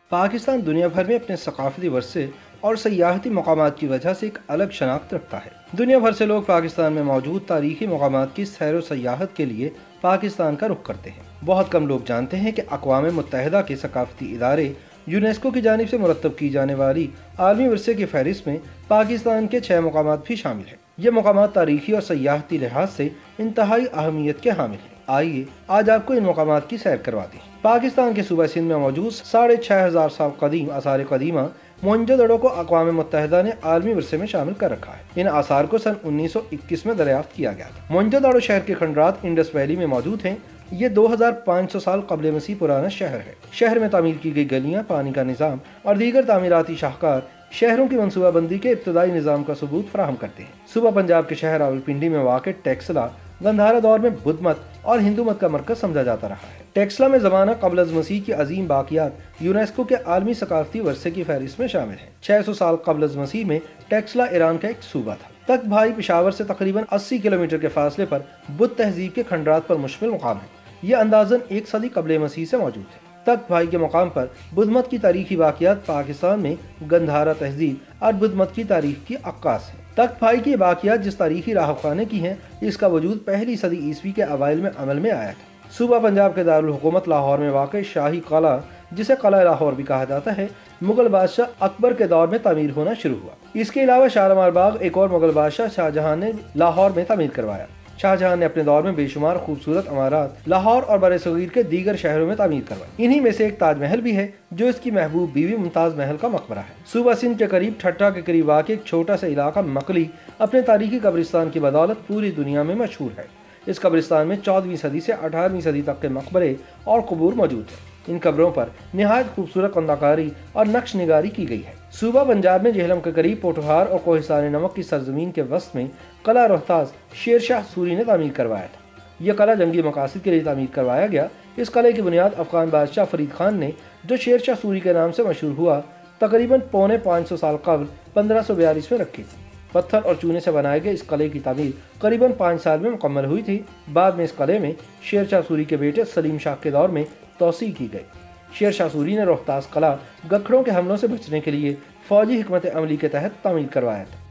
पाकिस्तान दुनिया भर में अपने सकाफती वर्से और सयाहती मकामात की वजह से एक अलग शनाख्त रखता है। दुनिया भर से लोग पाकिस्तान में मौजूद तारीखी मकामात की सैर व सयाहत के लिए पाकिस्तान का रुख करते हैं। बहुत कम लोग जानते हैं कि अक़वाम मुत्तहिदा के सकाफती इदारे यूनेस्को की जानिब से मुरतब की जाने वाली आलमी वर्से की फहरिस्त में पाकिस्तान के 6 मकामात भी शामिल हैं। ये मकामात तारीखी और सयाहती लिहाज से इंतहाई अहमियत के हामिल हैं। आइए आज आपको इन मकामात की सैर करवाते हैं। पाकिस्तान के सूबा सिंध में मौजूद 6500 साल कदीम आसार कदीमा मोहनजोदड़ो को अक़वाम मुत्तहिदा ने आलमी वर्से में शामिल कर रखा है। इन आसार को सन 1921 में दरियाफ्त किया गया था। मोहनजोदड़ो शहर के खंडरात इंडस वैली में मौजूद हैं। ये 2500 साल कबल मसीह पुराना शहर है। शहर में तामीर की गई गलियाँ, पानी का निज़ाम और दीगर तामीराती शाहकार शहरों की मनसूबाबंदी के इब्तदाई निज़ाम का सबूत फराहम करते हैं। सूबा पंजाब के शहर रावलपिंडी में वाक़ टेक्सला गंधारा दौर में बुद्ध मत और हिंदू मत का मरकज समझा जाता रहा है। टेक्सला में ज़माना कबल अज़ मसीह की अजीम बाक़ियात यूनेस्को के आलमी सकाफती वर्से की फहरिस्त में शामिल है। 600 साल कबल अज़ मसीह में टेक्सला ईरान का एक सूबा था। तख्त भाई पेशावर से तकरीबन 80 किलोमीटर के फासले पर बुद्ध तहजीब के खंडरात पर मुश्तमिल मुकाम है। यह अंदाज़न 1 सदी कबल मसीह से मौजूद है। तख्त भाई के मकाम पर बुद्ध मत की तारीखी वाक़ियात पाकिस्तान में गंधारा तहजीब और बुद्ध मत की तारीख की अक्कास है। तख्त भाई की वाक़ियात जिस तारीखी राहखाने की हैं, इसका वजूद पहली सदी ईस्वी के अवाइल में अमल में आया था। सूबा पंजाब के दारुल हुकूमत लाहौर में वाक़ शाही कला, जिसे कला लाहौर भी कहा जाता है, मुगल बादशाह अकबर के दौर में तामीर होना शुरू हुआ। इसके अलावा शालीमार बाग एक और मुगल बादशाह शाहजहां ने लाहौर में तामीर करवाया। शाहजहां ने अपने दौर में बेशुमार खूबसूरत इमारत लाहौर और बरे-सगीर के दीगर शहरों में तामीर करवाई। इन्हीं में से एक ताजमहल भी है, जो इसकी महबूब बीवी मुमताज महल का मकबरा है। सूबा सिंध के करीब ठट्टा के करीब वाक़ एक छोटा सा इलाका मकली अपने तारीखी कब्रिस्तान की बदौलत पूरी दुनिया में मशहूर है। इस कब्रिस्तान में 14वीं सदी से 18वीं सदी तक के मकबरे और कबूर मौजूद है। इन कब्रों पर निहायत खूबसूरत कंदाकारी और नक्श निगारी की गई है। सूबा पंजाब में जेहलम के करीब पोठहार और कोहिस्तान नमक की सरजमीन के वस्त में कला रोहतास शेर शाह सूरी ने तामीर करवाया था। यह कला जंगी मकासद के लिए तामीर करवाया गया। इस कले की बुनियाद अफगान बादशाह फरीद खान ने, जो शेर शाह सूरी के नाम से मशहूर हुआ, तकरीबन 550 साल कबल 1542 में रखी थी। पत्थर और चूने से बनाए गए इस कले की तामीर करीबन 5 साल में मुकम्मल हुई थी। बाद में इस कले में शेर शाह सूरी के बेटे सलीम शाह के दौर में तोसी की गई। शेर शाह सूरी ने रोहतास कला गखड़ों के हमलों से बचने के लिए फौजी हिकमत अमली के तहत तामीर करवाया था।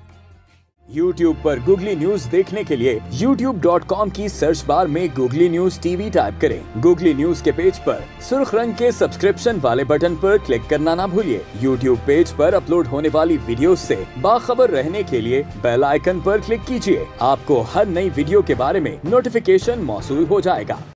YouTube पर गूगली न्यूज देखने के लिए youtube.com की सर्च बार में गूगली न्यूज टीवी टाइप करें। गूगली न्यूज के पेज पर सुर्ख रंग के सब्सक्रिप्शन वाले बटन पर क्लिक करना ना भूलिए। YouTube पेज पर अपलोड होने वाली वीडियोस से बाखबर रहने के लिए बेल आइकन पर क्लिक कीजिए। आपको हर नई वीडियो के बारे में नोटिफिकेशन मौसूल हो जाएगा।